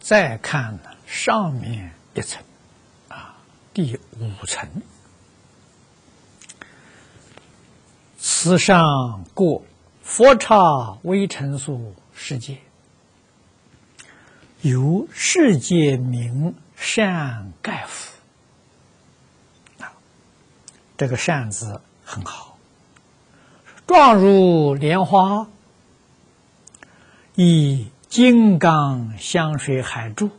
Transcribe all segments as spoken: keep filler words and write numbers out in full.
再看呢，上面一层，啊，第五层，此上过佛刹微尘数世界，由世界名善盖覆。啊，这个善字很好，状如莲花，以金刚香水海柱，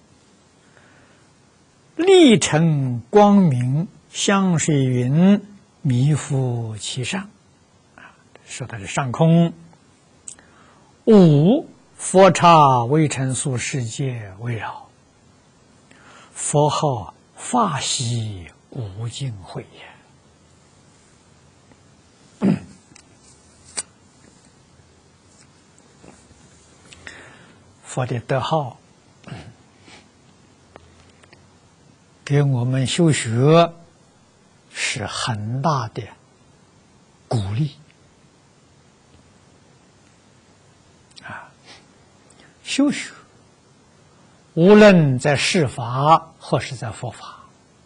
历成光明香水云弥覆其上。啊，说的是上空。五佛刹微尘数世界围绕，佛号法喜无尽慧也。佛的德号给我们修学是很大的鼓励啊！修学无论在世法或是在佛法，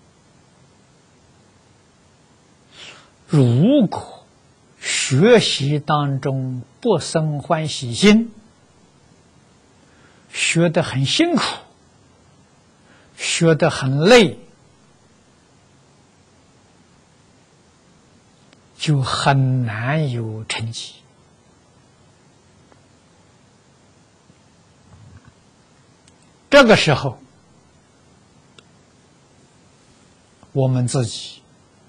如果学习当中不生欢喜心，学得很辛苦，学得很累，就很难有成绩。这个时候，我们自己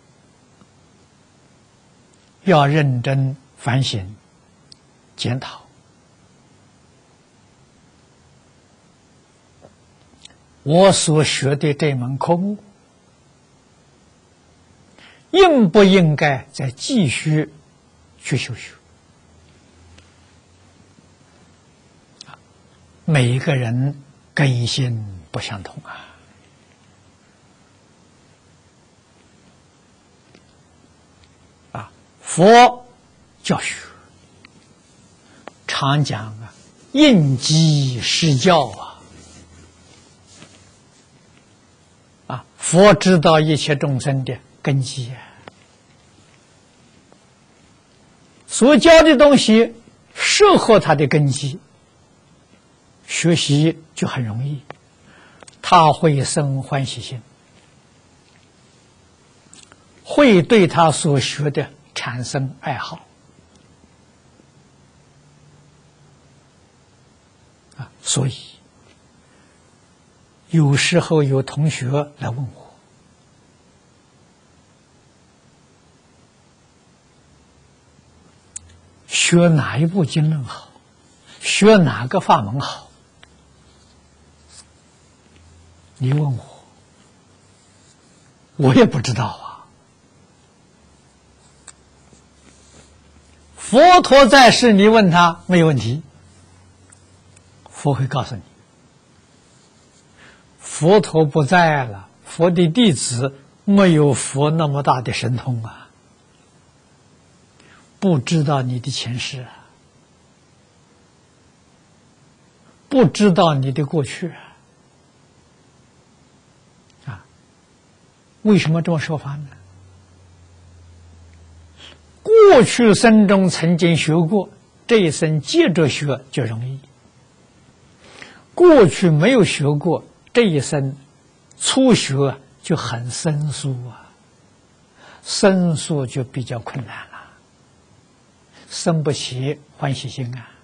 要认真反省、检讨。我所学的这门科目，应不应该再继续去修学？每一个人根性不相同啊！啊，佛教学常讲啊，应机施教啊。佛知道一切众生的根基啊，所教的东西适合他的根基，学习就很容易，他会生欢喜心，会对他所学的产生爱好啊。所以有时候有同学来问我，学哪一部经论好，学哪个法门好？你问我，我也不知道啊。佛陀在世，你问他没有问题，佛会告诉你。佛陀不在了，佛的弟子没有佛那么大的神通啊，不知道你的前世啊，不知道你的过去啊，啊，为什么这么说法呢？过去生中曾经学过，这一生接着学就容易；过去没有学过，这一生初学就很生疏啊，生疏就比较困难了，生不起欢喜心啊！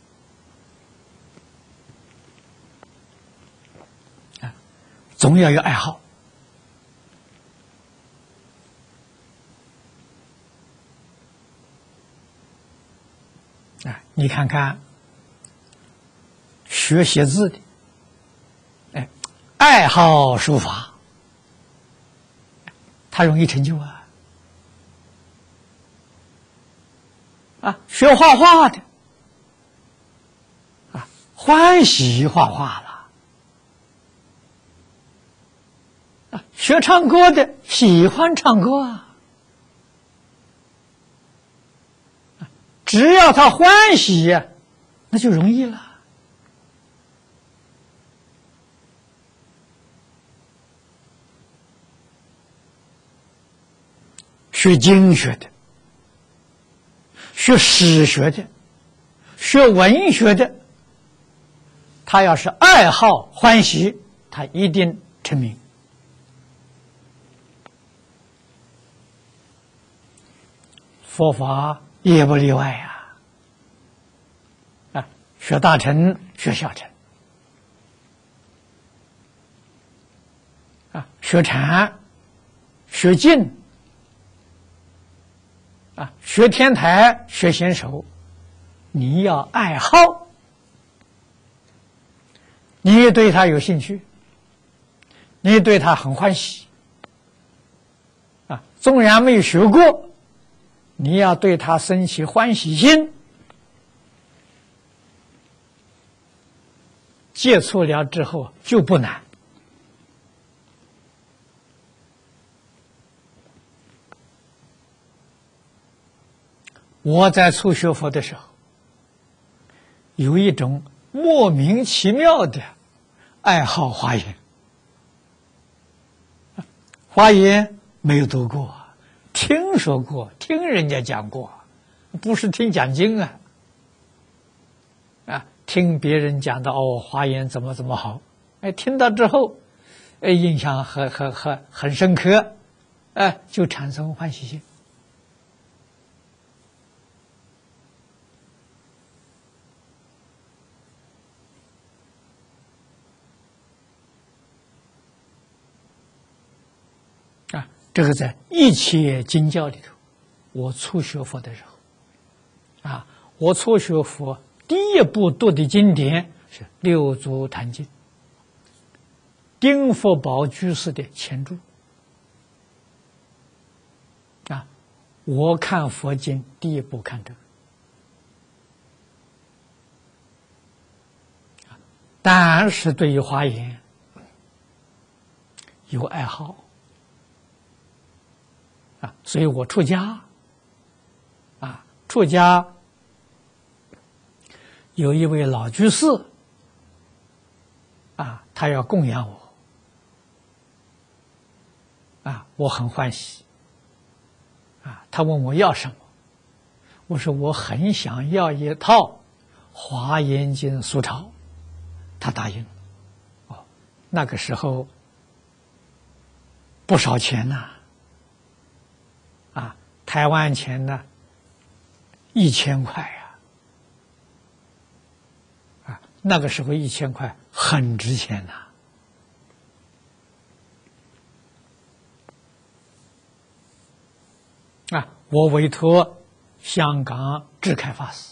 啊，总要有爱好啊！你看看学写字的，哎，爱好书法，他容易成就啊！啊，学画画的，啊，欢喜画画了；啊，学唱歌的喜欢唱歌啊。只要他欢喜呀，那就容易了。 学经学的、学史学的、学文学的，他要是爱好欢喜，他一定成名。佛法也不例外呀！啊，学大乘，学小乘，啊，学禅，学静，啊，学天台，学贤手，你要爱好，你对他有兴趣，你对他很欢喜，啊，纵然没有学过。你要对他生起欢喜心，接触了之后就不难。我在初学佛的时候，有一种莫名其妙的爱好华严，华严没有读过。听说过，听人家讲过，不是听讲经啊，啊，听别人讲的哦，华严怎么怎么好，哎，听到之后，哎，印象很很很很深刻，哎，就产生欢喜心。啊，这个在一切经教里头。我初学佛的时候，啊，我初学佛第一部读的经典是《六祖坛经》，丁福宝居士的前注。啊，我看佛经第一部看这个，但是对于华严有爱好，啊，所以我出家。啊，出家有一位老居士，啊，他要供养我，啊，我很欢喜，啊，他问我要什么，我说我很想要一套《华严经》素抄，他答应了。哦，那个时候不少钱呐，啊，台湾钱呢？一千块呀，啊，那个时候一千块很值钱呐，啊，我委托香港智开法师，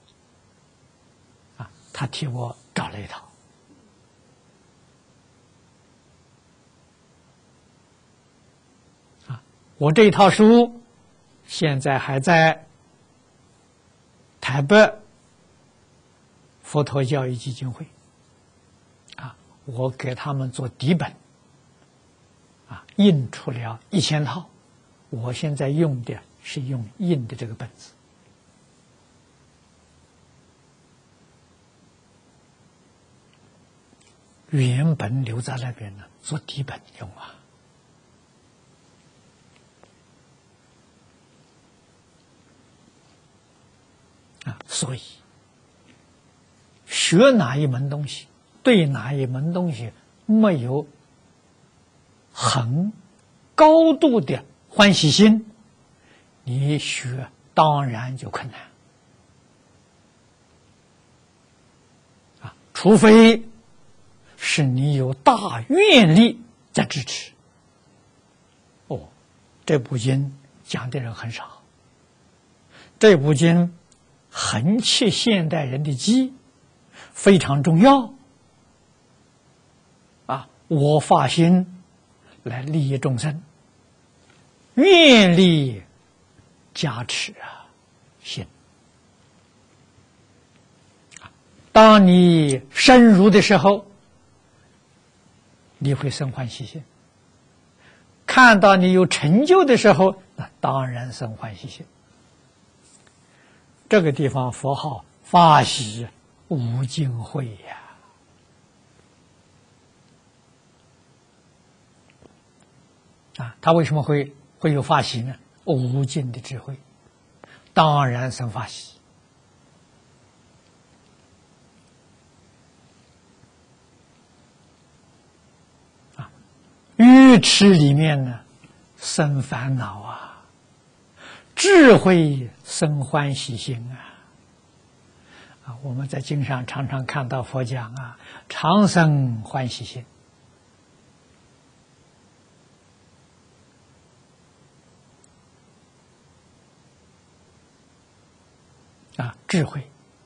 啊，他替我找了一套，啊，我这一套书现在还在台北佛陀教育基金会，啊，我给他们做底本，啊，印出了一千套，我现在用的是用印的这个本子，原本留在那边呢，做底本用啊。啊，所以学哪一门东西，对哪一门东西没有很高度的欢喜心，你学当然就困难啊，除非是你有大愿力在支持。哦，这部经讲的人很少，这部经很切现代人的机，非常重要啊！我发心来利益众生，愿力加持啊，心。当你深入的时候，你会生欢喜心；看到你有成就的时候，那当然生欢喜心。这个地方佛号法喜无尽慧呀！啊，他为什么会会有法喜呢？ 无尽的智慧，当然生法喜。啊，愚痴里面呢，生烦恼啊，智慧生欢喜心啊。啊，我们在经上常常看到佛讲啊，常生欢喜心。啊，智慧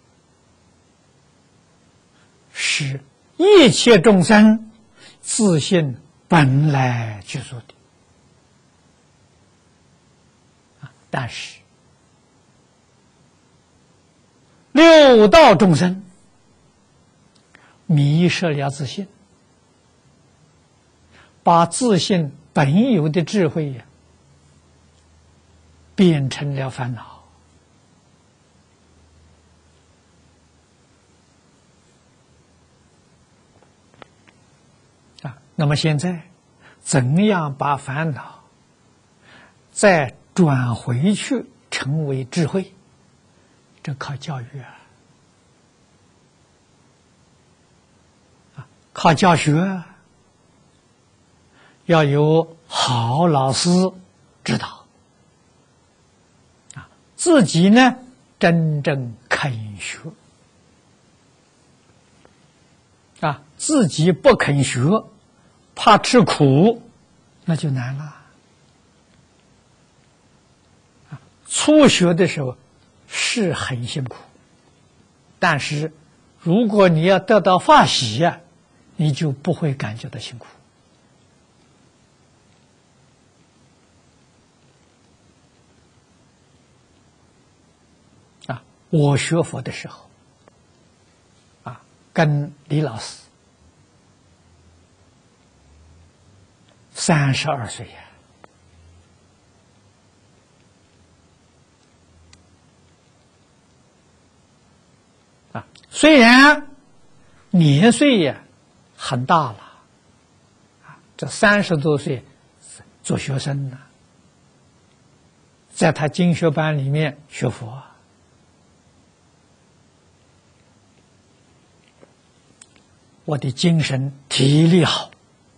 是一切众生自信本来具足的。啊，但是六道众生迷失了自信，把自信本有的智慧呀，变成了烦恼。啊，那么现在怎样把烦恼再转回去成为智慧？这靠教育啊，啊，靠教学啊，要有好老师指导，啊，自己呢真正肯学，啊，自己不肯学，怕吃苦，那就难了。啊，初学的时候是很辛苦，但是如果你要得到法喜呀，你就不会感觉到辛苦。啊，我学佛的时候，啊，跟李老师三十二岁呀。虽然年岁也很大了，啊，这三十多岁做学生呢，在他经学班里面学佛，我的精神体力好，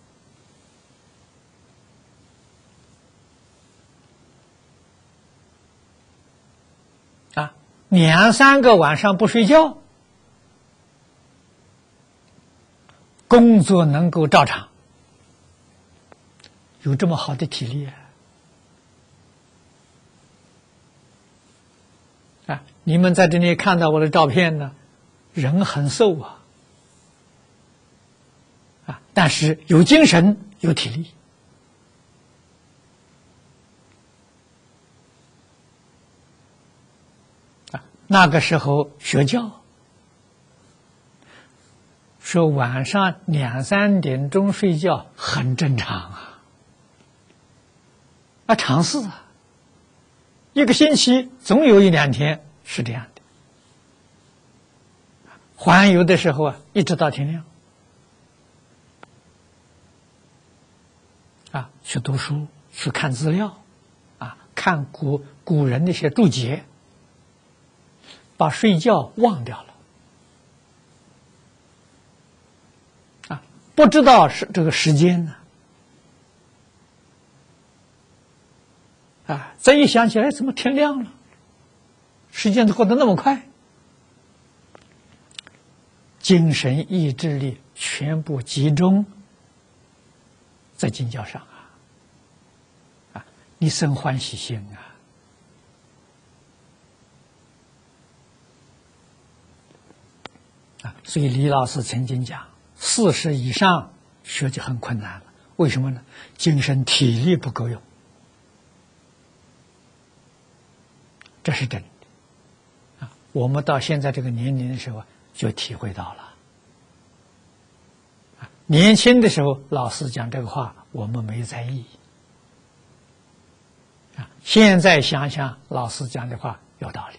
啊，两三个晚上不睡觉。工作能够照常，有这么好的体力啊！啊，你们在这里看到我的照片呢，人很瘦啊，啊，但是有精神，有体力。啊，那个时候学教。说晚上两三点钟睡觉很正常啊，啊，尝试啊，一个星期总有一两天是这样的。环游的时候啊，一直到天亮，啊，去读书，去看资料，啊，看古古人那些注解，把睡觉忘掉了。不知道是这个时间呢，啊，再一想起来，怎么天亮了？时间过得那么快，精神意志力全部集中在经教上啊，啊，你生欢喜心啊，啊，所以李老师曾经讲。四十以上学就很困难了，为什么呢？精神体力不够用，这是真的。啊，我们到现在这个年龄的时候就体会到了。啊，年轻的时候老师讲这个话，我们没在意。啊，现在想想老师讲的话有道理。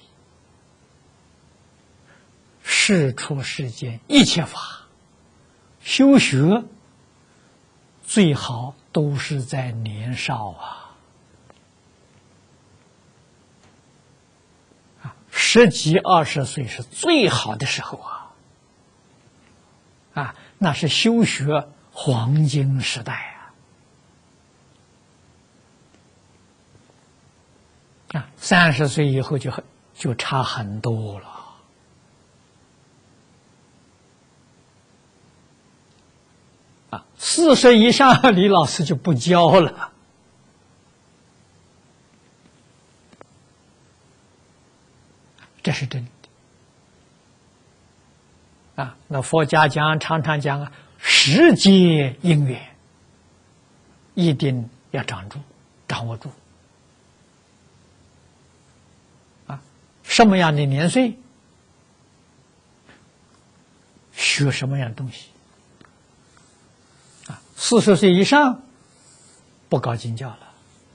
事出世间一切法。修学最好都是在年少啊， 十几二十岁是最好的时候啊！啊，那是修学黄金时代啊！啊，三十岁以后就很就差很多了。啊，四十以上，李老师就不教了。这是真的。啊，那佛家讲，常常讲啊，时节因缘，一定要掌住、掌握住。啊，什么样的年岁，学什么样的东西。啊，四十岁以上，不搞经教了，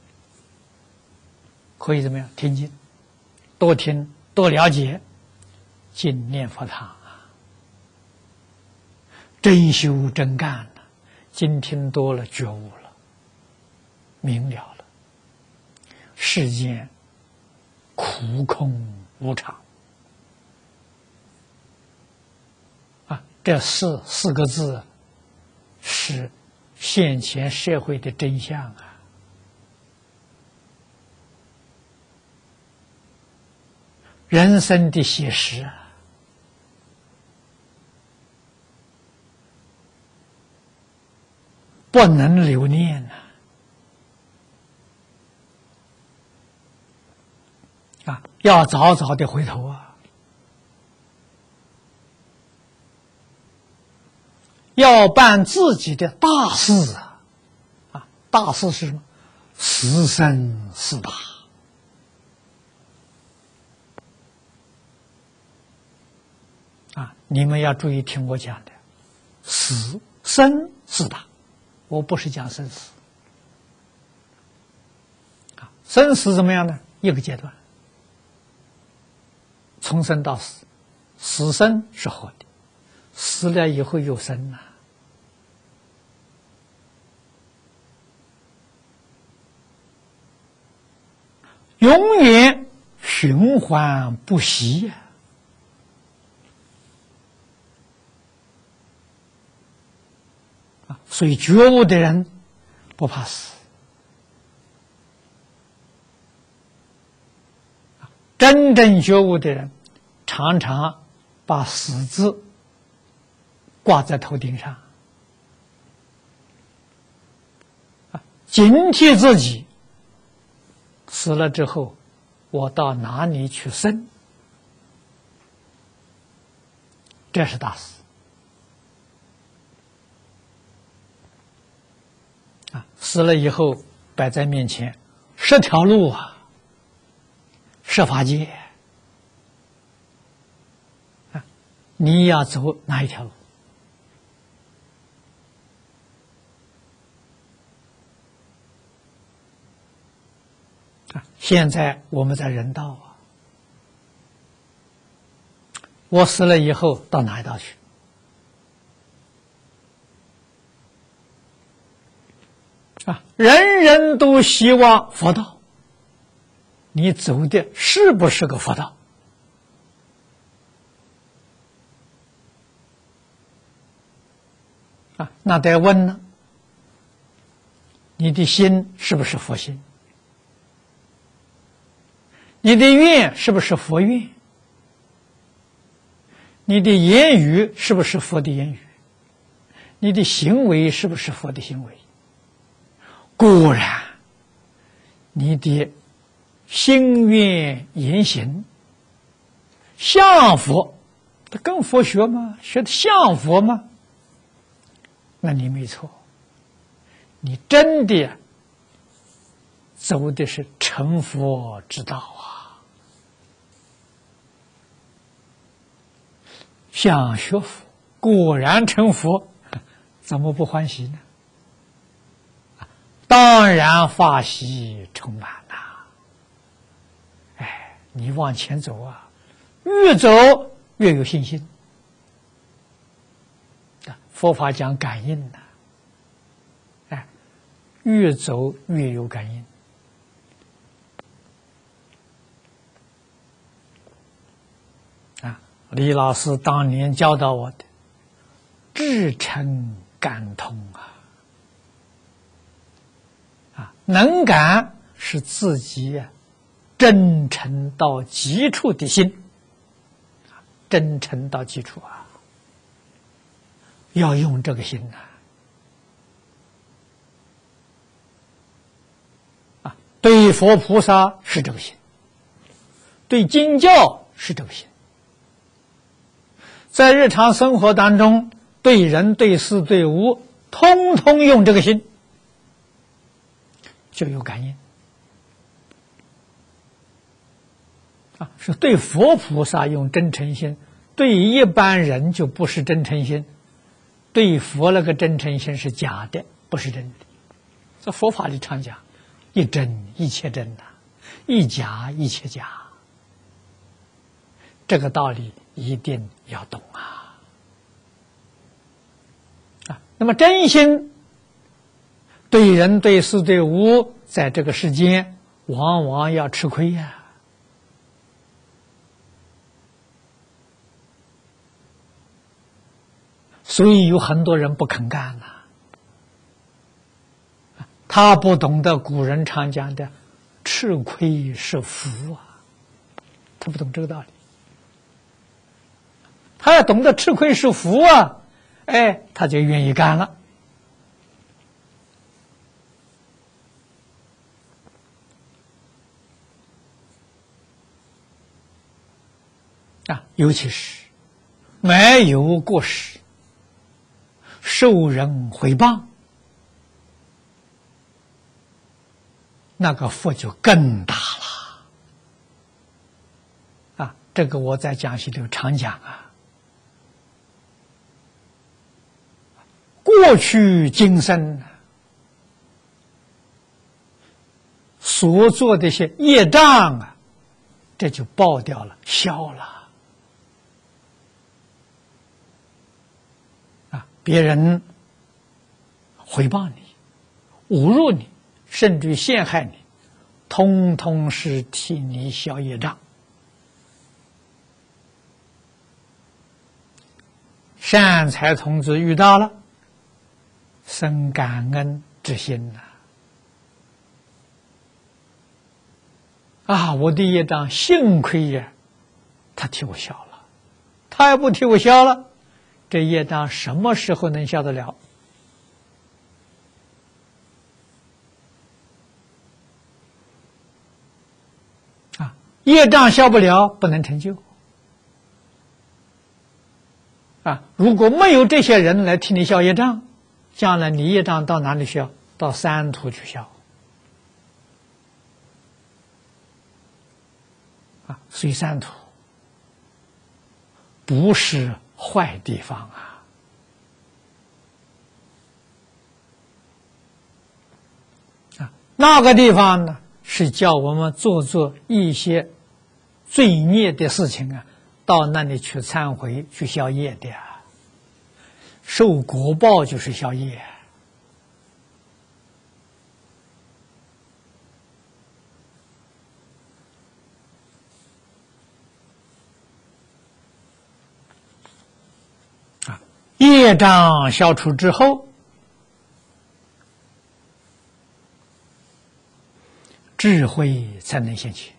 可以怎么样？听经，多听。多了解，尽念佛堂啊，真修真干了，经听多了，觉悟了，明了了，世间苦空无常啊，这四四个字是现前社会的真相啊。人生的写实啊，不能留念呐！啊，要早早的回头啊！要办自己的大事啊！啊，大事是什么？十生四大。啊，你们要注意听我讲的，死生四大，我不是讲生死。啊，生死怎么样呢？一个阶段，从生到死，死生是活的，死了以后又生了。永远循环不息呀、啊！所以觉悟的人不怕死，真正觉悟的人常常把死字挂在头顶上，啊，警惕自己。死了之后，我到哪里去生？这是大事啊！死了以后摆在面前，十条路啊，十法界啊，你要走哪一条路？现在我们在人道啊，我死了以后到哪一道去？啊，人人都希望佛道，你走的是不是个佛道？啊，那得问呢，你的心是不是佛心？你的愿是不是佛愿？你的言语是不是佛的言语？你的行为是不是佛的行为？果然，你的心愿言行像佛，他跟佛学吗？学的像佛吗？那你没错，你真的走的是成佛之道啊！想学佛，果然成佛，怎么不欢喜呢？当然法喜充满了。哎，你往前走啊，越走越有信心。佛法讲感应的，哎，越走越有感应。 李老师当年教导我的，至诚感通啊！啊，能感是自己真诚到极处的心，真诚到极处啊！要用这个心呐！啊，对佛菩萨是这个心，对经教是这个心，在日常生活当中，对人、对事、对物，通通用这个心，就有感应。啊，是对佛菩萨用真诚心，对一般人就不是真诚心。对佛那个真诚心是假的，不是真的。这佛法里常讲，一真一切真呐、啊，一假一切假。这个道理一定要懂啊！啊，那么真心对人、对事、对物，在这个世间往往要吃亏呀、啊。所以有很多人不肯干呐、啊，他不懂得古人常讲的“吃亏是福”啊，他不懂这个道理。他要懂得吃亏是福啊，哎，他就愿意干了。啊，尤其是没有过失，受人诽谤，那个福就更大了。啊，这个我在讲习里常讲啊。过去今生所做的一些业障啊，这就报掉了，消了。啊，别人诽谤你、侮辱你，甚至于陷害你，通通是替你消业障。善财童子遇到了，生感恩之心呐！啊，我的业障幸亏呀，他替我消了，他要不替我消了，这业障什么时候能消得了？啊，业障消不了，不能成就。啊，如果没有这些人来替你消业障，将来你业障到哪里消？到三途去消。啊，所以三途不是坏地方啊。啊，那个地方呢，是叫我们做做一些罪孽的事情啊，到那里去忏悔、去消业的啊。受果报就是消业。啊，业障消除之后，智慧才能现起。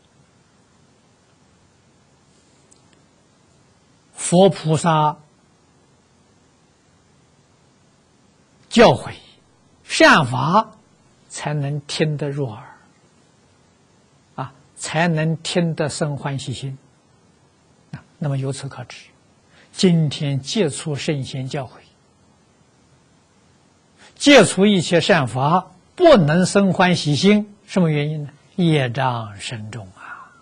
佛菩萨教诲善法才能听得入耳，啊，才能听得生欢喜心。啊，那么由此可知，今天接触圣贤教诲，接触一切善法，不能生欢喜心，什么原因呢？业障深重啊！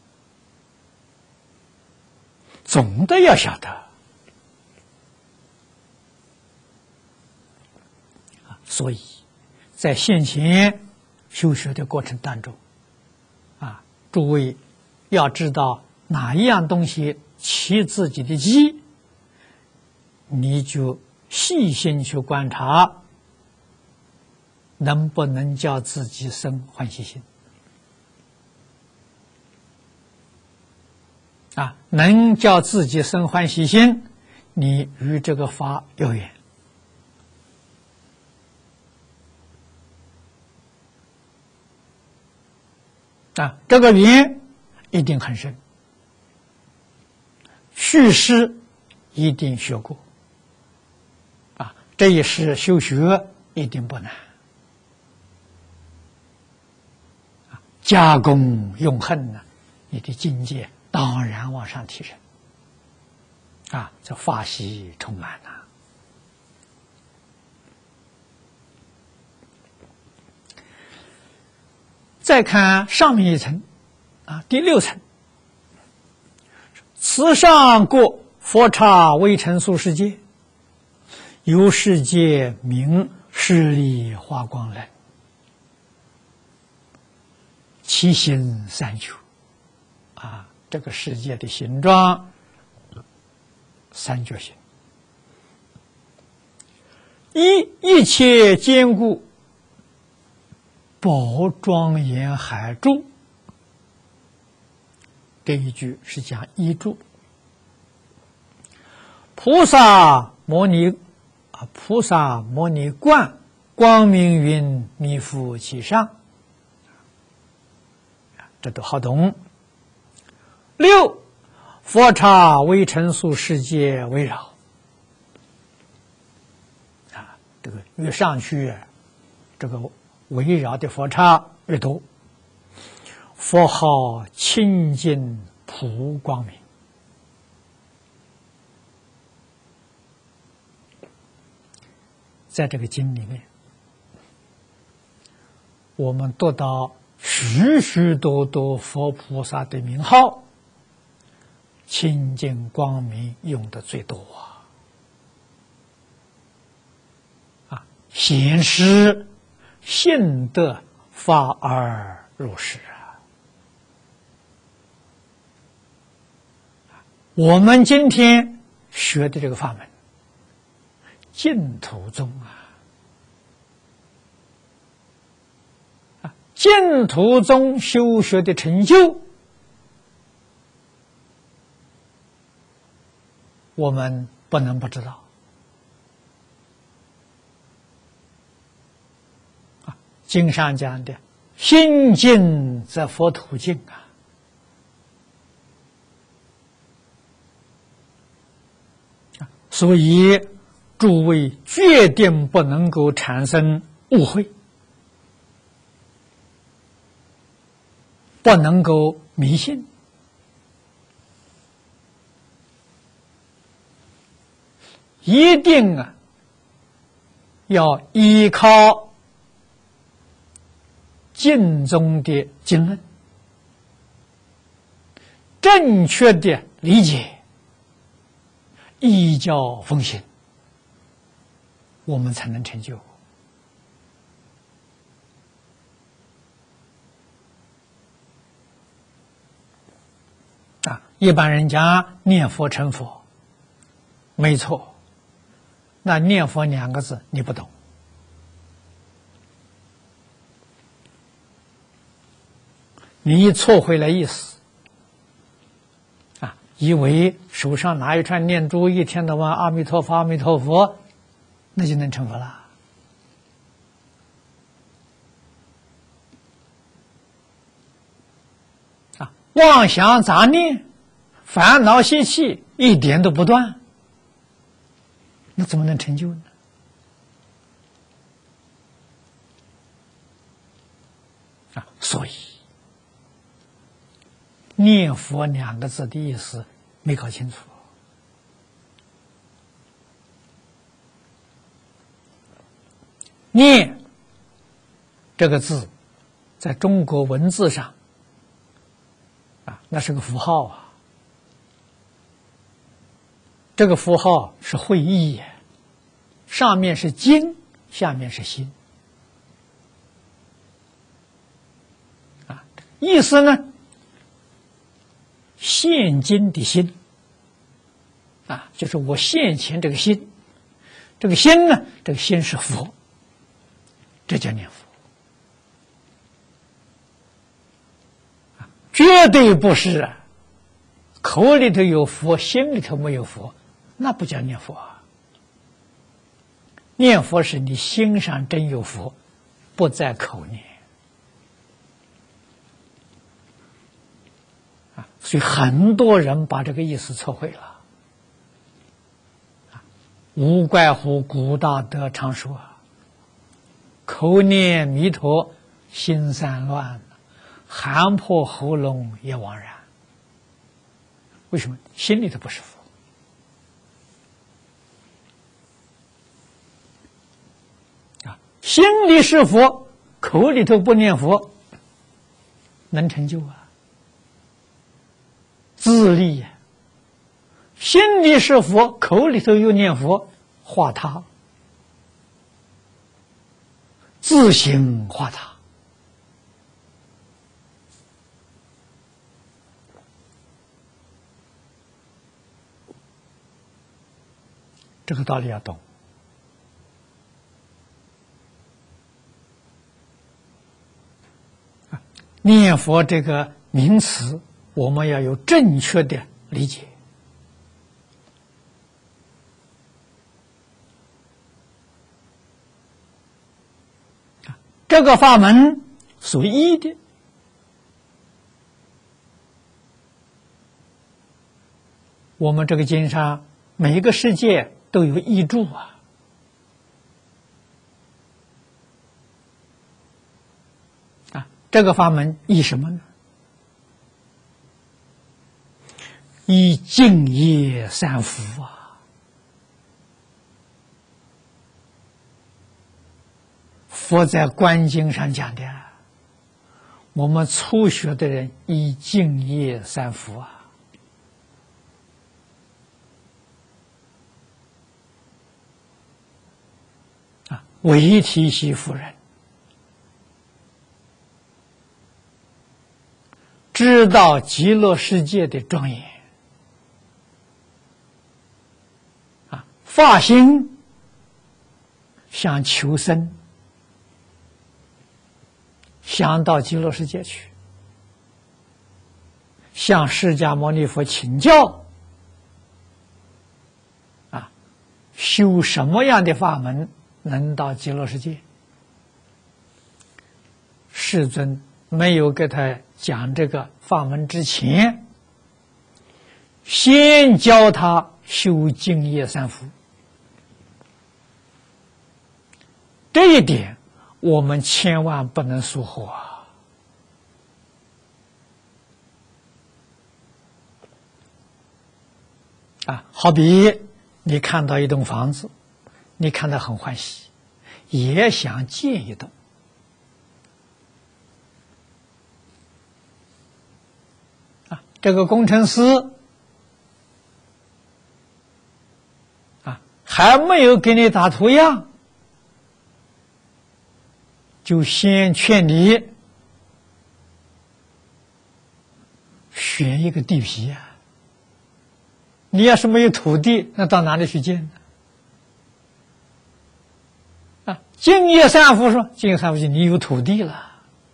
总的要晓得。所以，在现前修学的过程当中，啊，诸位要知道哪一样东西起自己的机，你就细心去观察，能不能叫自己生欢喜心。 啊，能叫自己生欢喜心，你与这个法有缘啊，这个缘一定很深，续诗一定学过啊，这一世修学一定不难，加功用恨呢，你的境界当然往上提升啊，这法喜充满了。再看上面一层啊，第六层，此上过佛刹微尘数世界，由世界名势力华光人，其形三球啊，这个世界的形状三角形，一一切坚固，宝庄严海柱。这一句是讲一柱，菩萨摩尼啊，菩萨摩尼观光明云弥覆其上，这都好懂。六佛刹微尘数世界围绕啊，这个越上去，这个围绕的佛刹越多。佛号清净普光明，在这个经里面，我们读到许许多多佛菩萨的名号，清净光明用的最多啊！啊，显示信得法而入世啊！我们今天学的这个法门，净土宗啊，净土宗修学的成就，我们不能不知道啊。经上讲的“心净则佛土净”啊。所以，诸位决定不能够产生误会，不能够迷信，一定啊要依靠经中的经论，正确的理解。依教奉行，我们才能成就啊！一般人讲念佛成佛，没错，那念佛两个字你不懂，你错会了意思。以为手上拿一串念珠，一天到晚阿弥陀佛阿弥陀佛，那就能成佛了啊！妄想杂念、烦恼习气一点都不断，那怎么能成就呢？啊，所以念佛两个字的意思没搞清楚。念这个字在中国文字上啊，那是个符号啊，这个符号是会意，上面是经，下面是心啊，意思呢，现今的心啊，就是我现前这个心，这个心呢，这个心是佛，这叫念佛啊，绝对不是口里头有佛，心里头没有佛，那不叫念佛啊。念佛是你心上真有佛，不在口念啊。所以很多人把这个意思错会了啊。无怪乎古大德常说：“口念弥陀，心散乱，喊破喉咙也枉然。”为什么？心里头不是佛啊，心里是佛，口里头不念佛，能成就啊？自利呀！心里是佛，口里头又念佛，化他，自行化他。这个道理要懂啊！念佛这个名词，我们要有正确的理解啊！这个法门属于一的，我们这个经上每一个世界都有译注啊，啊，这个法门译什么呢？译净业三福啊。佛在观经上讲的，我们初学的人译净业三福啊。唯提系夫人知道极乐世界的庄严啊，发心想求生，想到极乐世界去，向释迦牟尼佛请教啊，修什么样的法门能到极乐世界？世尊没有给他讲这个法门之前，先教他修净业三福。这一点我们千万不能疏忽啊！啊，好比你看到一栋房子，你看得很欢喜，也想建一栋啊。这个工程师啊，还没有给你打图样，就先劝你选一个地皮啊。你要是没有土地，那到哪里去建呢？啊，净业三福说，净业三福就你有土地了，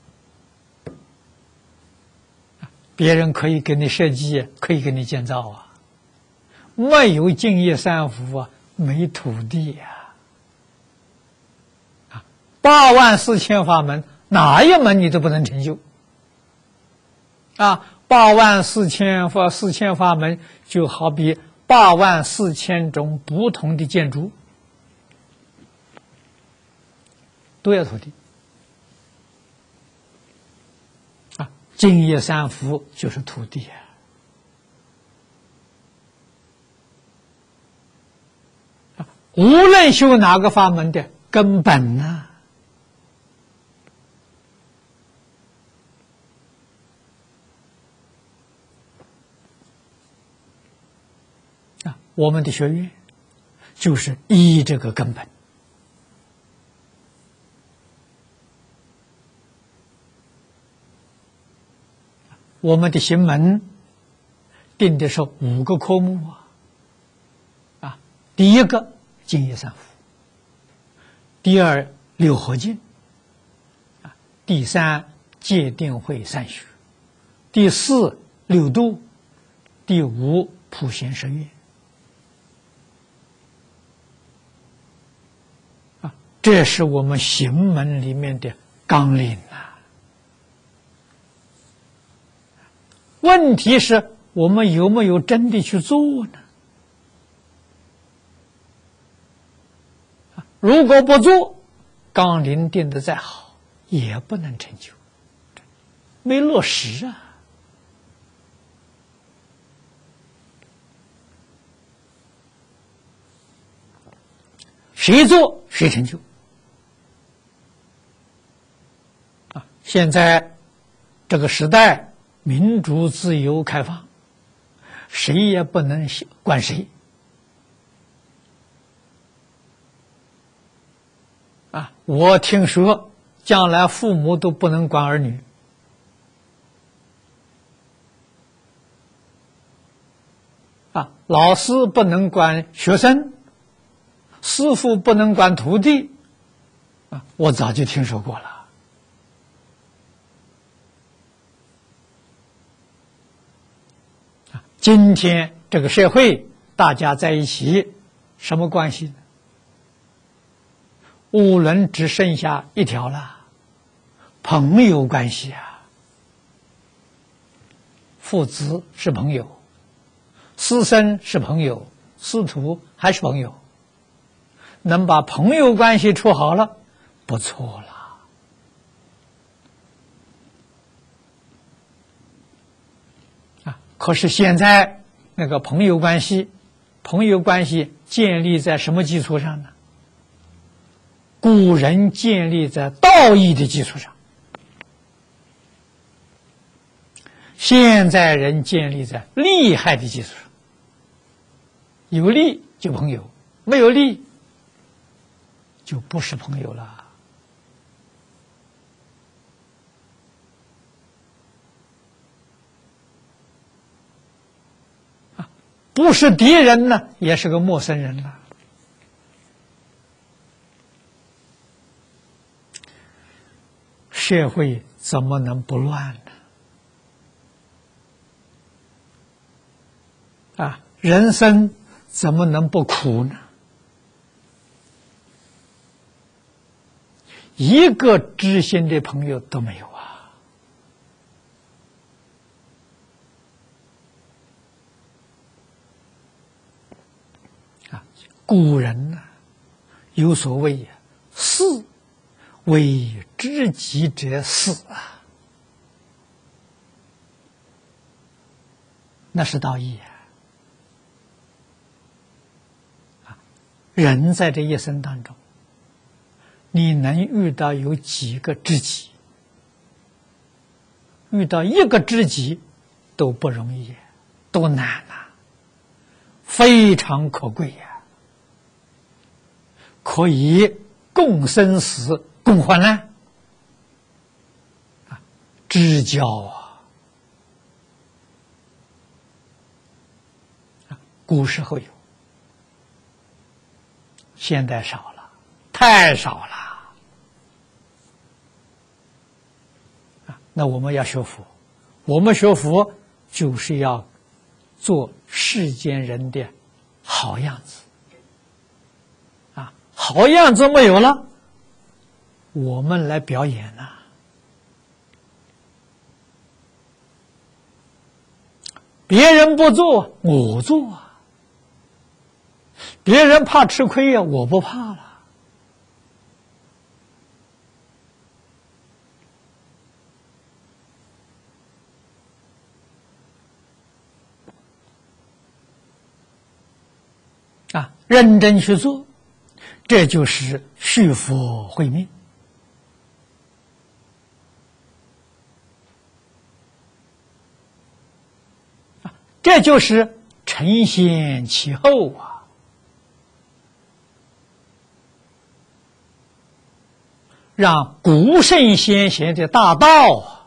别人可以给你设计，可以给你建造啊。没有净业三福啊，没土地呀、啊。啊，八万四千法门，哪一门你都不能成就。啊，八万四千法四千法门，就好比八万四千种不同的建筑。都要土地啊！净业三福就是土地啊！啊，无论修哪个法门的根本呢、啊，啊，我们的学院就是依这个根本。我们的行门定的是五个科目啊，啊，第一个净业三福，第二六合敬，啊，第三戒定慧三学，第四六度， 第五普贤十愿啊，这是我们行门里面的纲领啊。问题是我们有没有真的去做呢？如果不做，纲领定得再好，也不能成就，没落实啊。谁做谁成就啊！现在这个时代民主、自由、开放，谁也不能管谁啊！我听说将来父母都不能管儿女啊，老师不能管学生，师傅不能管徒弟啊！我早就听说过了啊！今天这个社会，大家在一起，什么关系呢？五伦只剩下一条了，朋友关系啊！父子是朋友，师生是朋友，师徒还是朋友。能把朋友关系处好了，不错了啊！可是现在那个朋友关系，朋友关系建立在什么基础上呢？古人建立在道义的基础上，现在人建立在利害的基础上。有利就朋友，没有利就不是朋友了啊！不是敌人呢，也是个陌生人了。社会怎么能不乱呢？啊，人生怎么能不苦呢？一个知心的朋友都没有啊！啊，古人呢、啊、有所谓呀、啊，士为知己者死啊，那是道义啊！人在这一生当中，你能遇到有几个知己？遇到一个知己都不容易，多难呐、啊！非常可贵呀、啊，可以共生死、共患难啊！知交啊，古时候有，现在少了，太少了。那我们要学佛，我们学佛就是要做世间人的好样子啊！好样子没有了，我们来表演呐、啊！别人不做，我做啊！别人怕吃亏呀、啊，我不怕了。啊，认真去做，这就是续佛慧命啊，这就是承先启后啊，让古圣先贤的大道啊，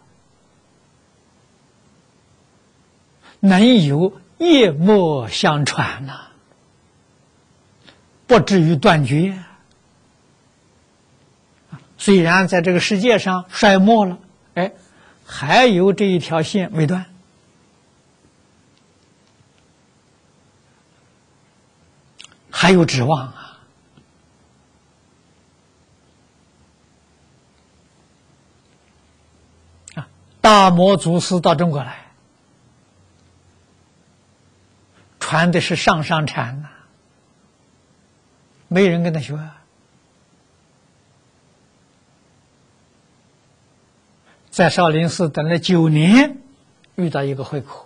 能有业脉相传呐、啊。不至于断绝。虽然在这个世界上衰没了，哎，还有这一条线未断。 还有指望啊！啊，大摩祖师到中国来，传的是上上禅呐、啊，没人跟他学啊。在少林寺等了九年，遇到一个慧可，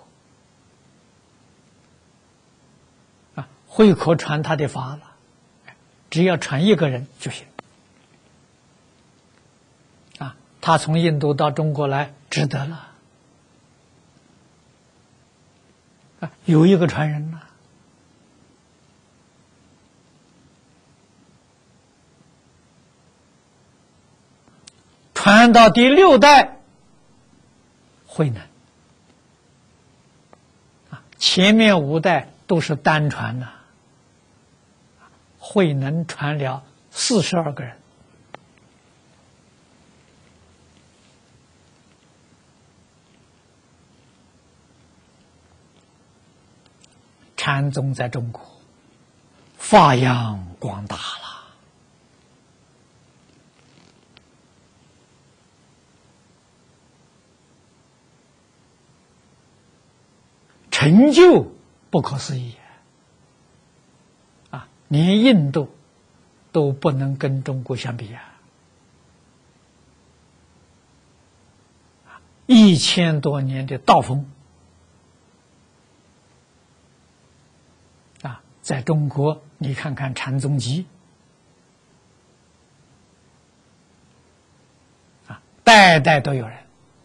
啊，慧可传他的法了，只要传一个人就行。啊，他从印度到中国来，值得了。啊，有一个传人了。传到第六代，慧能。啊，前面五代都是单传的，慧能传了四十二个人。禅宗在中国发扬光大了。成就不可思议啊！连印度都不能跟中国相比啊！一千多年的道风啊，在中国你看看禅宗集啊，代代都有人。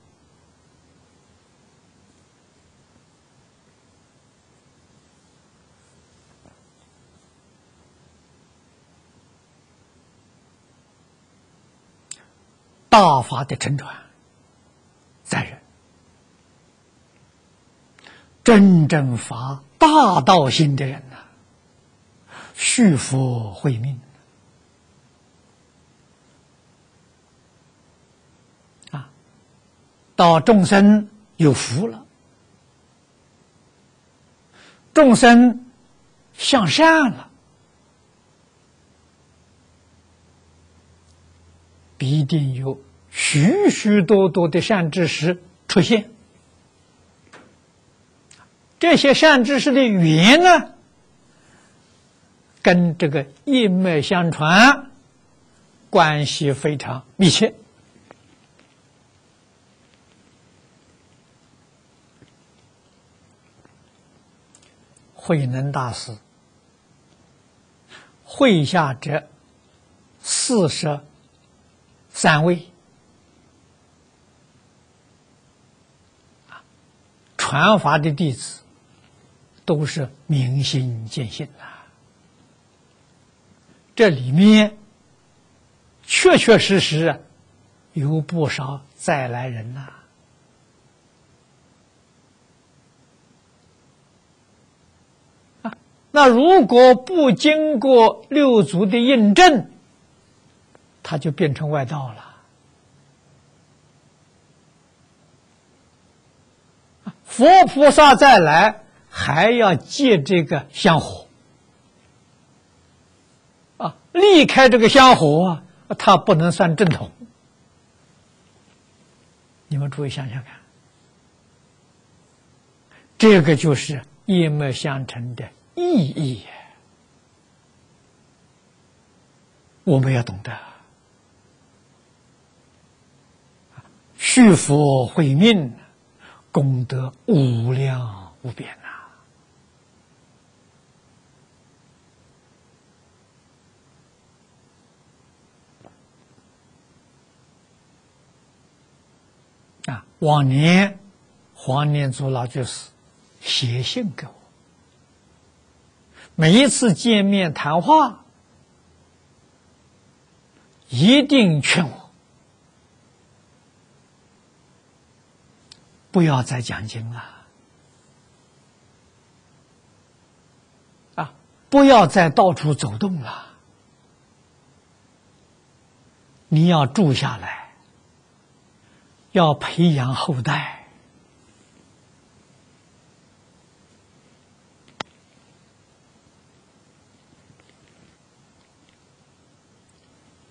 大法的承传在人，真正发大道心的人呐、啊，续佛慧命啊，到众生有福了，众生向善了，必定有许许多多的善知识出现。这些善知识的缘呢，跟这个一脉相传关系非常密切。慧能大师会下者四十三位，传法的弟子都是明心见性啊。这里面确确实实啊，有不少再来人呐、啊。啊，那如果不经过六祖的印证，他就变成外道了。佛菩萨再来，还要借这个香火啊，离开这个香火啊，他不能算正统。你们注意想想看，这个就是一脉相承的意义，我们要懂得。续佛慧命，功德无量无边呐、啊！啊，往年黄念祖老居士写信给我，每一次见面谈话，一定劝我不要再讲经了，啊，不要再到处走动了，你要住下来，要培养后代。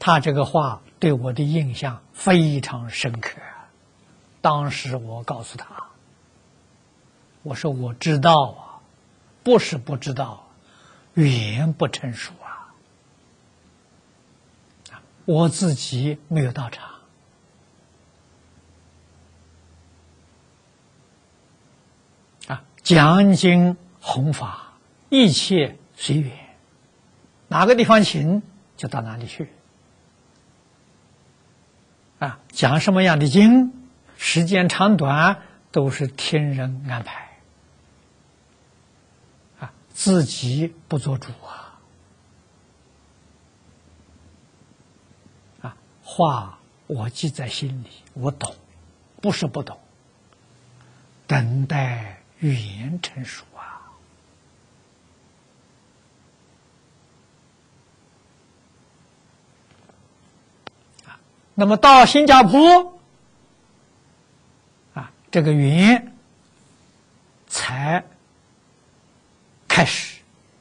他这个话对我的印象非常深刻。当时我告诉他，我说我知道啊，不是不知道，语言不成熟啊，我自己没有到场啊，讲经弘法，一切随缘，哪个地方请就到哪里去啊，讲什么样的经，时间长短都是天人安排啊，自己不做主啊。啊，话我记在心里，我懂，不是不懂，等待语言成熟啊。啊，那么到新加坡。这个语言才开始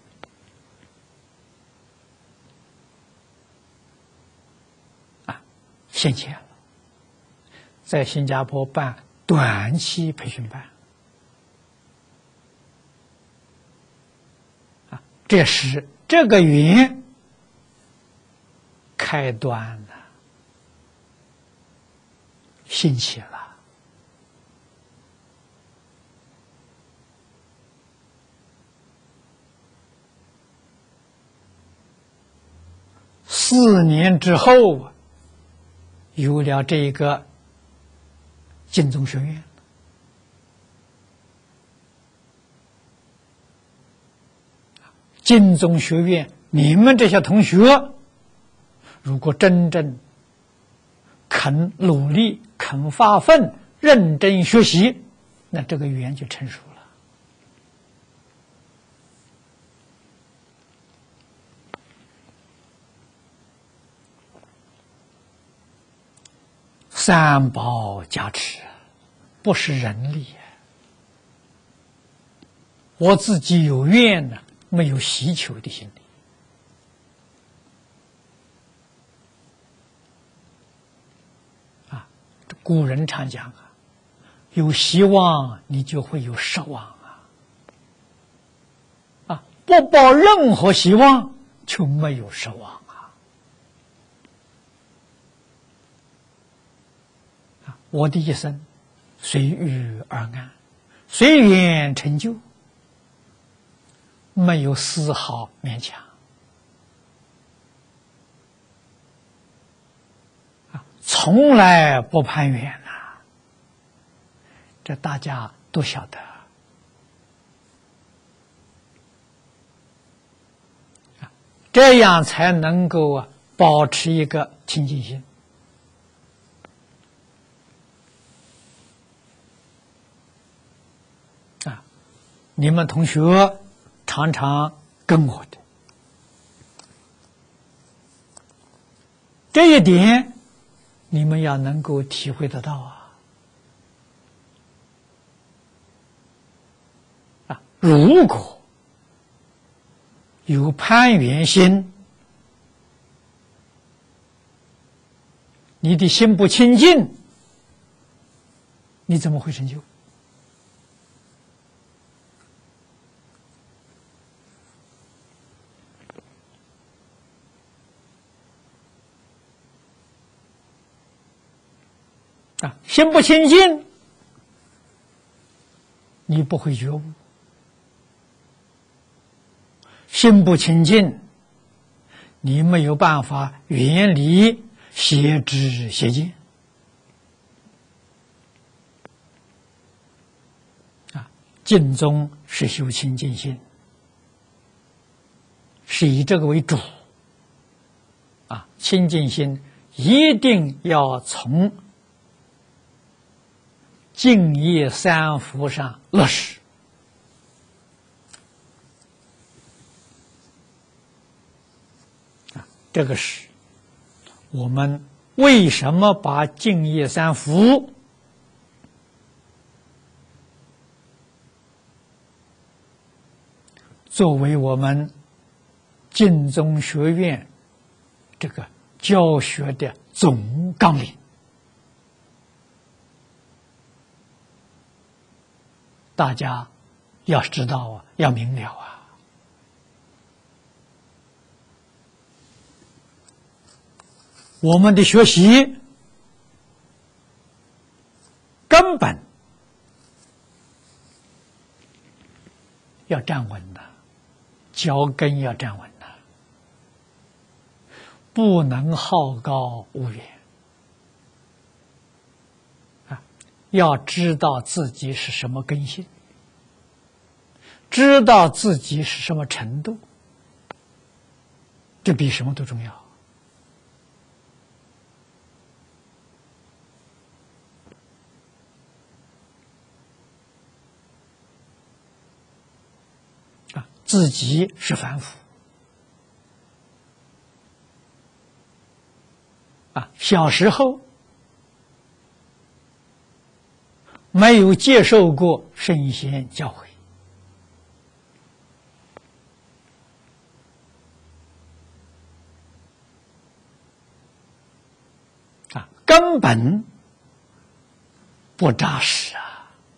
啊，现前了，在新加坡办短期培训班啊，这时这个语言开端了，兴起了。四年之后，有了这个净宗学院。净宗学院，你们这些同学，如果真正肯努力、肯发奋、认真学习，那这个语言就成熟了。三宝加持，不是人力。我自己有愿呢，没有希求的心理。啊，古人常讲啊，有希望你就会有失望啊，啊，不抱任何希望就没有失望。我的一生随遇而安，随缘成就，没有丝毫勉强啊，从来不攀缘呐、啊，这大家都晓得啊，这样才能够啊保持一个清净心。你们同学常常跟我的这一点，你们要能够体会得到啊！啊，如果有攀缘心，你的心不清净，你怎么会成就？啊，心不清净，你不会觉悟；心不清净，你没有办法远离邪知邪见。啊，净宗是修清净心，是以这个为主。啊，清净心一定要从净业三福上落实。啊，这个是我们为什么把净业三福作为我们净宗学院这个教学的总纲领。大家要知道啊，要明了啊。我们的学习根本要站稳的，脚跟要站稳的，不能好高骛远啊！要知道自己是什么根性，知道自己是什么程度，这比什么都重要。啊，自己是凡夫啊，小时候没有接受过圣贤教诲，啊，根本不扎实啊。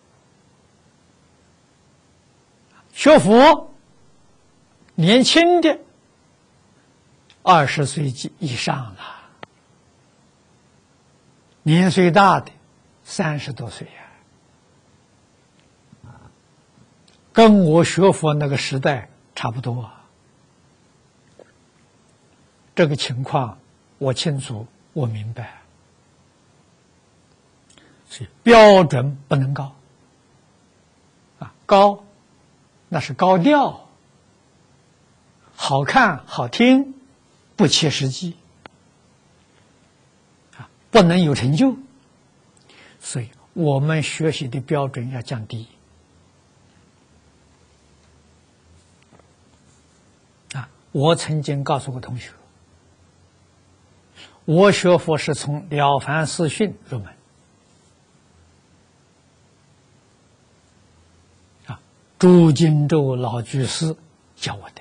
学佛，年轻的二十岁以上了，年岁大的三十多岁呀、啊，跟我学佛那个时代差不多啊。这个情况我清楚，我明白，所以标准不能高啊，高那是高调，好看好听，不切实际啊，不能有成就。所以我们学习的标准要降低啊！我曾经告诉过同学，我学佛是从《了凡四训》入门啊，朱金洲老居士教我的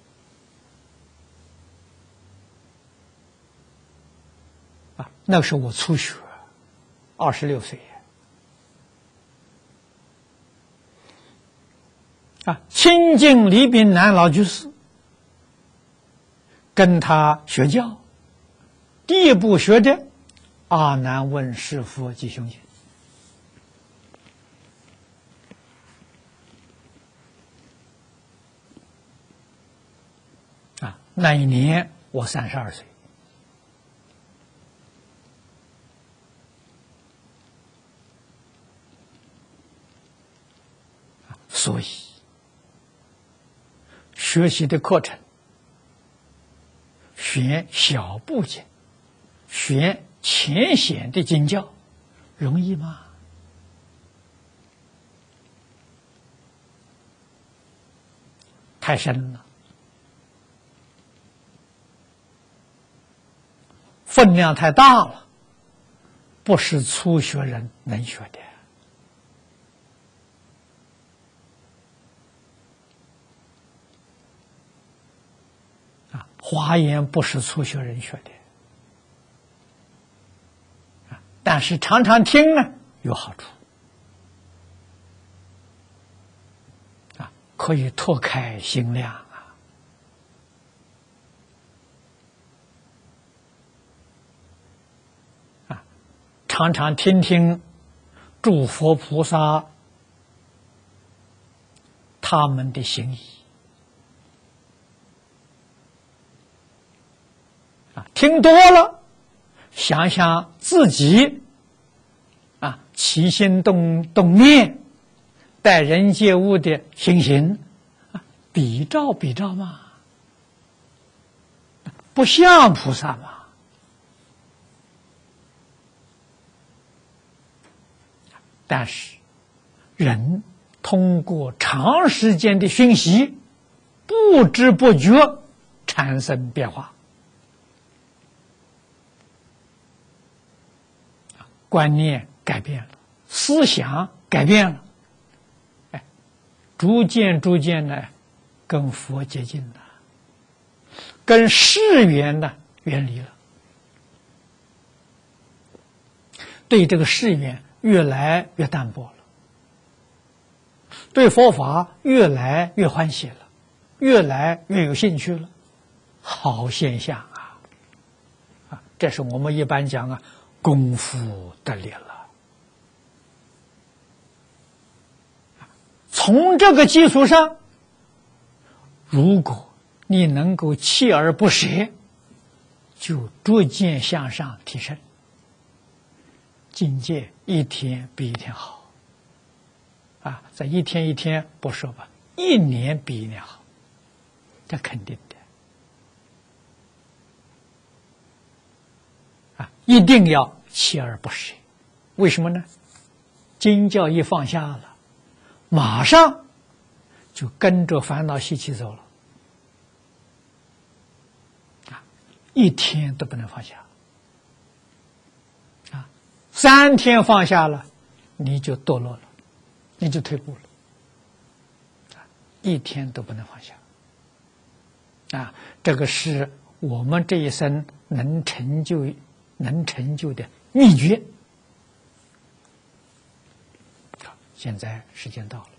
啊，那时候我初学，二十六岁啊，亲近李炳南老居士，跟他学教。第一部学的《阿难问师父及兄经》啊，那一年我三十二岁啊，所以学习的课程选小部经，选浅显的经教，容易吗？太深了，分量太大了，不是初学人能学的啊。华严不是初学人学的。但是常常听呢有好处啊，可以拓开心量啊。啊，常常听听诸佛菩萨他们的心意啊，听多了。想想自己啊，起心动动念，待人接物的情形啊，比照比照嘛，不像菩萨嘛。但是人通过长时间的熏习，不知不觉产生变化。观念改变了，思想改变了，哎，逐渐逐渐的跟佛接近了，跟世缘呢远离了。 对这个世缘越来越淡薄了，对佛法越来越欢喜了，越来越有兴趣了，好现象啊！啊，这是我们一般讲啊，功夫得力了。从这个基础上，如果你能够锲而不舍，就逐渐向上提升，境界一天比一天好。啊，在一天一天不说吧，一年比一年好，这肯定的。啊，一定要锲而不舍。为什么呢？经教一放下了，马上就跟着烦恼习气走了。啊，一天都不能放下。啊，三天放下了，你就堕落了，你就退步了。啊，一天都不能放下。啊，这个是我们这一生能成就、能成就的秘诀。好，现在时间到了。